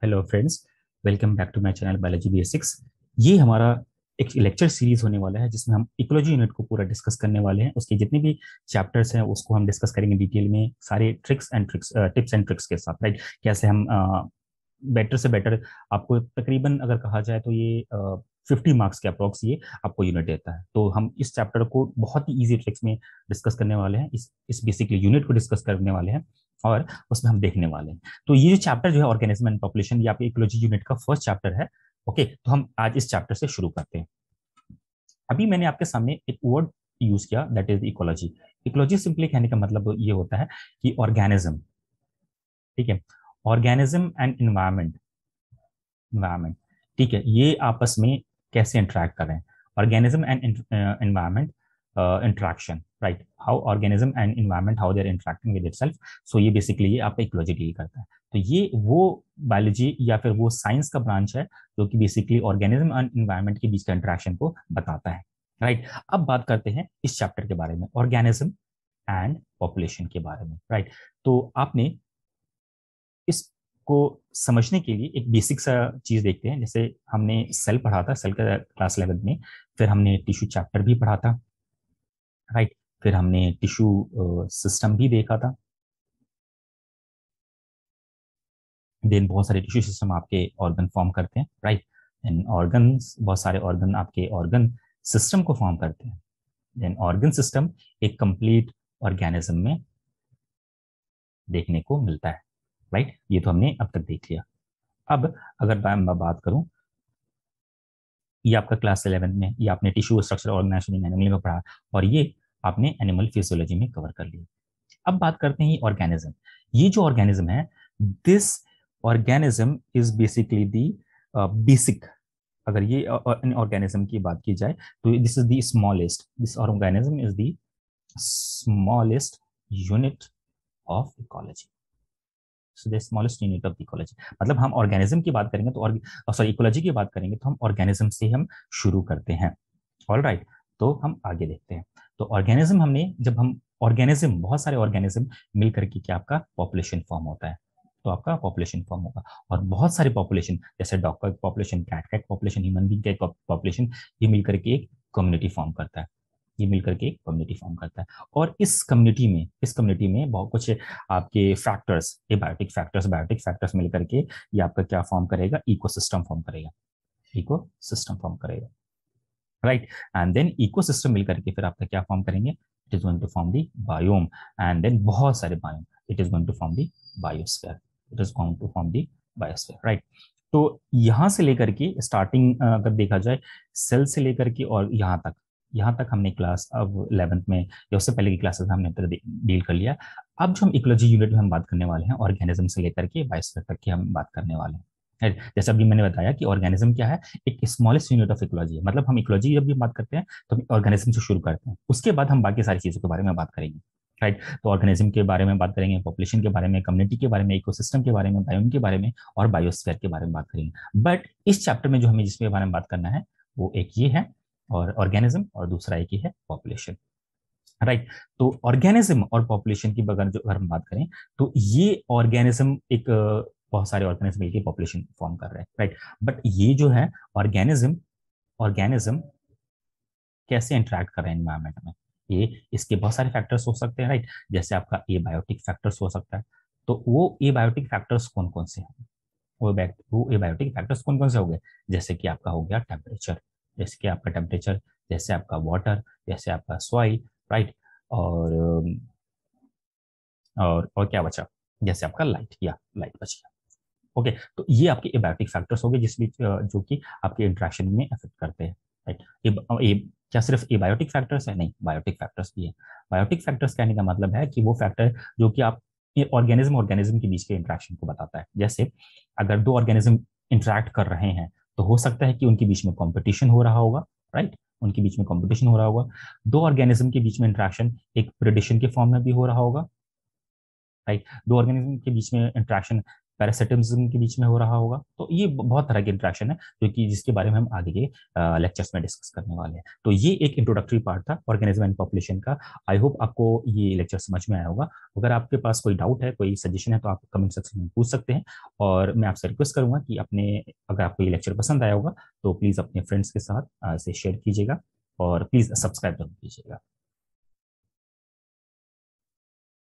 Hello friends, welcome back to my channel biology basics. ये हमारा एक लेक्चर सीरीज होने वाला है जिसमें हम इकोलॉजी यूनिट को पूरा डिस्कस करने वाले हैं। उसके जितने भी चैप्टर्स हैं उसको हम डिस्कस करेंगे डिटेल में, सारे टिप्स एंड ट्रिक्स के साथ, राइट। कैसे हम बेटर से बेटर, आपको तकरीबन अगर कहा जाए तो ये 50 मार्क्स के अप्रॉक्स ये आपको यूनिट देता है। तो हम इस चैप्टर को बहुत ही इजी ट्रिक्स में डिस्कस करने वाले हैं, इस बेसिकली यूनिट को डिस्कस करने वाले हैं और उसमें हम देखने वाले हैं। तो ये जो चैप्टर जो है ऑर्गेनिज्म एंड पॉपुलेशन, ये आपके इकोलॉजी यूनिट का फर्स्ट चैप्टर है। ओके, तो हम आज इस चैप्टर से शुरू करते हैं। अभी मैंने आपके सामने एक वर्ड यूज किया, that is ecology. Ecology simply कहने का मतलब ये होता है कि ऑर्गेनिज्म, ठीक है, ऑर्गेनिज्म एंड इन्वायरमेंट, ठीक है, ये आपस में कैसे इंटरेक्ट कर रहे हैं। Organism and environment interaction, right, how organism and environment how they are interacting with itself. So ये बेसिकली ये आपका इकोलॉजी डील करता है। तो ये वो बायोलॉजी या फिर वो साइंस का ब्रांच है जो कि बेसिकली ऑर्गेनिज्म एंड इन्वायरमेंट के बीच का इंटरेक्शन को बताता है, राइट। अब बात करते हैं इस चैप्टर के बारे में, ऑर्गेनिज्म एंड पॉपुलेशन के बारे में, राइट। तो आपने इसको समझने के लिए एक बेसिक सा चीज देखते हैं। जैसे हमने सेल पढ़ा था, सेल का क्लास 11 में, फिर हमने टिश्यू चैप्टर भी पढ़ा था, राइट। फिर हमने टिश्यू सिस्टम भी देखा था। देन बहुत सारे टिश्यू सिस्टम आपके ऑर्गन फॉर्म करते हैं, राइट। एंड ऑर्गन्स, बहुत सारे ऑर्गन आपके ऑर्गन सिस्टम को फॉर्म करते हैं। देन ऑर्गन सिस्टम एक कंप्लीट ऑर्गेनिज्म में देखने को मिलता है, राइट। ये तो हमने अब तक देख लिया। अब अगर मैं बात करूं, ये आपका क्लास 11 में, ये आपने tissue structure organisation in animal में पढ़ा और ये आपने एनिमल फिजियोलॉजी में कवर कर लिया। अब बात करते हैं ऑर्गेनिज्म। ये जो ऑर्गेनिज्म है, this organism is basically the basic. अगर ये ऑर्गेनिज्म की बात की जाए तो this is the smallest, this organism is the smallest unit of ecology. So the smallest unit of ecology, मतलब हम ऑर्गेनिज्म की बात करेंगे तो सॉरी, इकोलॉजी की बात करेंगे तो हम ऑर्गेनिज्म से हम शुरू करते हैं। ऑल राइट, तो हम आगे देखते हैं। तो ऑर्गेनिज्म हमने, जब हम ऑर्गेनिज्म, बहुत सारे ऑर्गेनिज्म मिल करके क्या आपका पॉपुलेशन फॉर्म होता है, तो आपका पॉपुलेशन फॉर्म होगा। और बहुत सारे पॉपुलेशन, जैसे डॉग का पॉपुलेशन, कैट का पॉपुलेशन, ह्यूमन बींग का पॉपुलेशन, ये मिलकर के एक कम्युनिटी फॉर्म करता है। ये मिलकर के एक कम्युनिटी फॉर्म करता है। और इस कम्युनिटी में बहुत कुछ आपके फैक्टर्स, बायोटिक फैक्टर्स मिलकर के ये आपका क्या फॉर्म करेगा, इकोसिस्टम फॉर्म करेगा, इकोसिस्टम फॉर्म करेगा, राइट। एंड देन इकोसिस्टम मिलकर के फिर आपका क्या फॉर्म करेंगे, it is going to form the biome. And then बहुत सारे biome, it is going to form the biosphere, it is going to form the biosphere, right. तो यहां से लेकर के स्टार्टिंग अगर देखा जाए, सेल से लेकर के और यहाँ तक हमने क्लास अब 11th में या उससे पहले की क्लासेस में हमने डील कर लिया। अब जो हम इकोलॉजी यूनिट में हम बात करने वाले हैं, ऑर्गेनिज्म से लेकर के बायोस्फीयर तक की हम बात करने वाले हैं। जैसे अभी मैंने बताया कि ऑर्गेनिज्म क्या है, एक स्मॉलेस्ट यूनिट ऑफ इकोलॉजी है। मतलब हम इकोलॉजी जब भी बात करते हैं तो हम ऑर्गेनिज्म से शुरू करते हैं, उसके बाद हम बाकी सारी चीजों के बारे में बात करेंगे, राइट। तो ऑर्गेनिज्म के बारे में बात करेंगे, पॉपुलेशन के बारे में, कम्युनिटी के बारे में, इकोसिस्टम के बारे में, बायोम के बारे में और बायोस्फीयर के बारे में बात करेंगे। बट इस चैप्टर में जो हमें जिसके बारे में बात करना है वो एक ये है, और ऑर्गेनिज्म, और दूसरा एक ही है पॉपुलेशन, राइट। तो ऑर्गेनिज्म और पॉपुलेशन की अगर हम बात करें तो ये ऑर्गेनिज्म एक बहुत सारे ऑर्गेनिज्म मिलकर पॉपुलेशन फॉर्म कर रहे हैं, राइट। बट ये जो है ऑर्गेनिज्म ऑर्गेनिज्म कैसे इंटरेक्ट कर रहे हैं एनवायरमेंट में, ये इसके बहुत सारे फैक्टर्स हो सकते हैं, राइट। जैसे आपका एबायोटिक फैक्टर्स हो सकता है। तो वो एबायोटिक फैक्टर्स कौन कौन से हैं, वो एबायोटिक फैक्टर्स कौन कौन से हो गए, जैसे कि आपका हो गया टेम्परेचर, जैसे कि आपका टेम्परेचर, जैसे आपका वाटर, जैसे आपका सॉइल, राइट। और और क्या बचा, जैसे आपका लाइट, या लाइट बच गया। ओके, तो ये आपके एबायोटिक फैक्टर्स हो गए जिसमें जो कि आपके इंट्रैक्शन में अफेक्ट करते हैं, राइट। ये क्या सिर्फ एबायोटिक फैक्टर्स है, नहीं, बायोटिक फैक्टर्स भी है। बायोटिक फैक्टर्स कहने का मतलब है कि वो फैक्टर जो कि आप ऑर्गेनिज्म के बीच के इंट्रैक्शन को बताता है। जैसे अगर दो ऑर्गेनिज्म इंटरेक्ट कर रहे हैं तो हो सकता है कि उनके बीच में कॉम्पिटिशन हो रहा होगा, राइट। उनके बीच में कॉम्पिटिशन हो रहा होगा। दो ऑर्गेनिज्म के बीच में इंट्रैक्शन एक प्रेडेशन के फॉर्म में भी हो रहा होगा, राइट। दो ऑर्गेनिज्म के बीच में इंट्रैक्शन पैरासिटिज्म के बीच में हो रहा होगा। तो ये बहुत तरह की इंट्रैक्शन है जो कि जिसके बारे में हम आगे के लेक्चर्स में डिस्कस करने वाले हैं। तो ये एक इंट्रोडक्टरी पार्ट था ऑर्गेनिज्म एंड पॉपुलेशन का। आई होप आपको ये लेक्चर समझ में आया होगा। अगर आपके पास कोई डाउट है, कोई सजेशन है, तो आप कमेंट सेक्शन में पूछ सकते हैं। और मैं आपसे रिक्वेस्ट करूंगा कि अगर आपको ये लेक्चर पसंद आया होगा तो प्लीज़ अपने फ्रेंड्स के साथ इसे शेयर कीजिएगा और प्लीज़ सब्सक्राइब जरूर कीजिएगा।